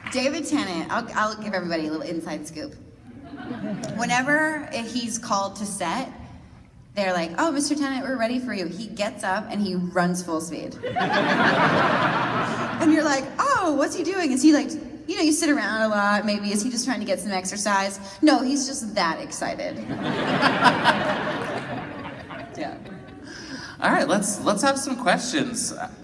David Tennant, I'll give everybody a little inside scoop. Whenever he's called to set, they're like, "Oh, Mr. Tennant, we're ready for you." He gets up and he runs full speed. And you're like, "Oh, what's he doing? Is he like, you know, you sit around a lot, maybe. Is he just trying to get some exercise?" No, he's just that excited. Yeah. All right, let's have some questions.